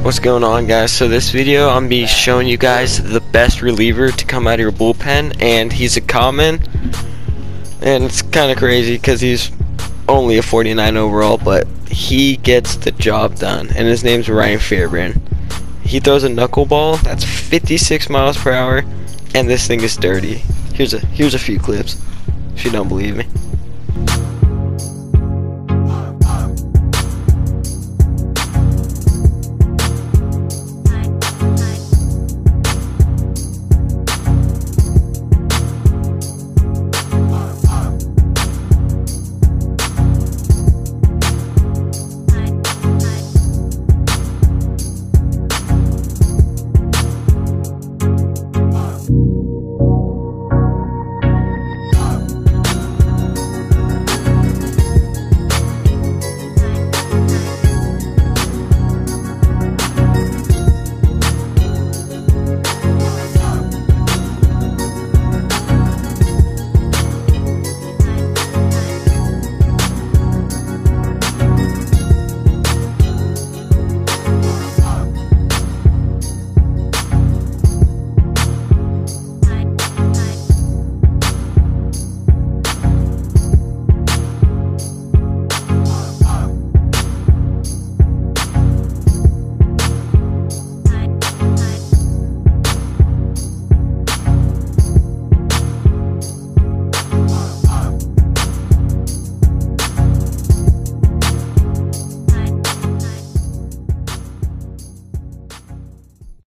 What's going on, guys? So this video I'm be showing you guys the best reliever to come out of your bullpen, and he's a common, and it's kind of crazy because he's only a 49 overall, but he gets the job done, and his name's Feirabend. He throws a knuckleball that's 56 miles per hour, and this thing is dirty. Here's a few clips if you don't believe me.